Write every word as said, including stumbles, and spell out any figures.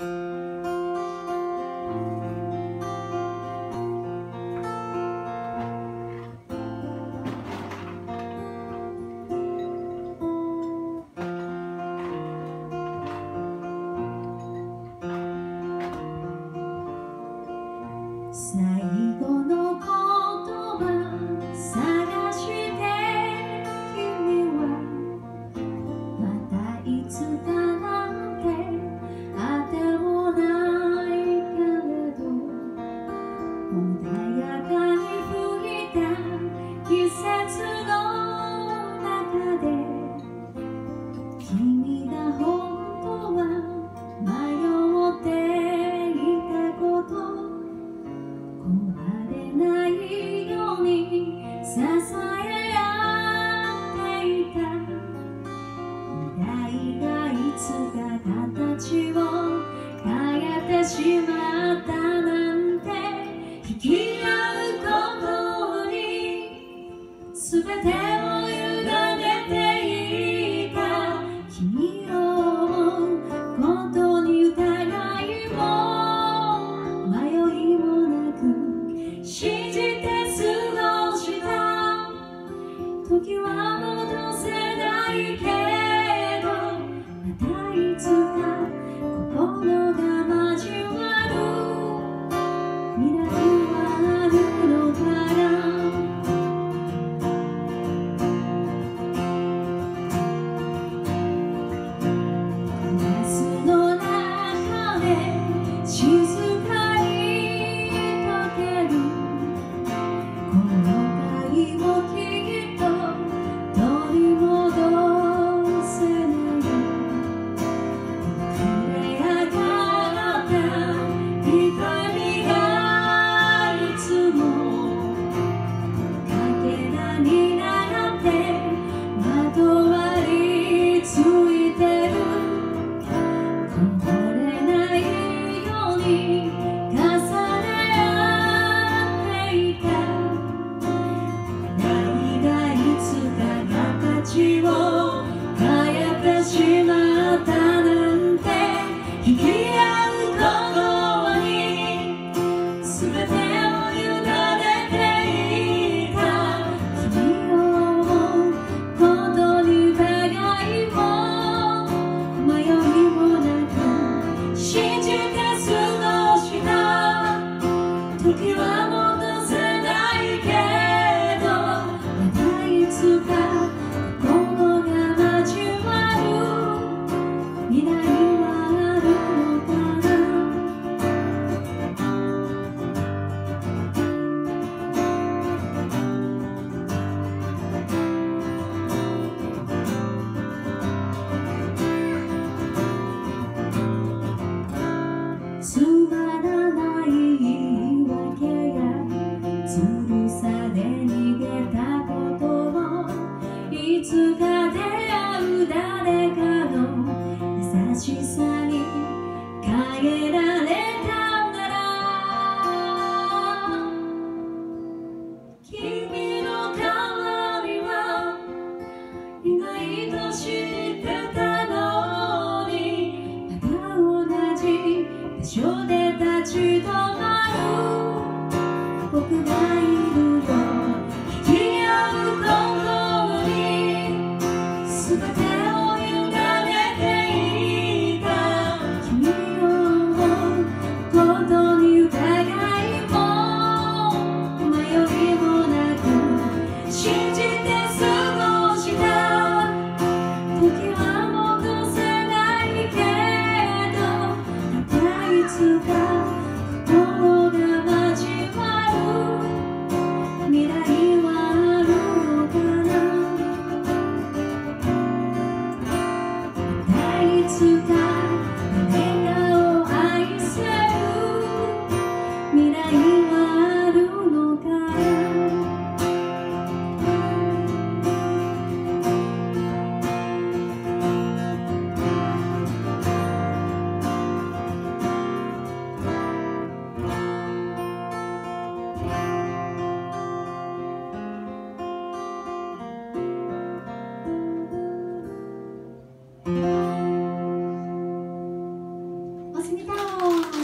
最後の言葉探して君はまたいつかなんてあてもないけれど、穏やかに吹いた季節の中で君が本当は迷っていたこと、壊れないように支え合っていた未来がいつか形を変えてしまったなんて、引き合うことに全てを委ねていた君を思うことに疑いも迷いもなく信じて過ごした。時は戻せないけどまたいつか心が交わる未来はあるのかな。グラスの中で静かに溶ける後悔もきっと取り戻せない膨れ上がった痛みがいつもかけらになってまとわりついてる。こぼれないように重ね合っていた愛がいつか形を変えてしまったなんて、引き合うことに全てを委ねていた君を思うことに疑いも迷いもなく信じて過ごした。時は戻せないけどまたいつか心が交わる未来はあるのかな。つまらない言い訳やずるさで逃げたことも、いつか出会う誰かの優しさに変えられたなら、君の代わりはいないと知ってたのに、また同じ場所で立ち止まる僕がいるよ。引き合うことに全てを委ねていた楽しみだろう。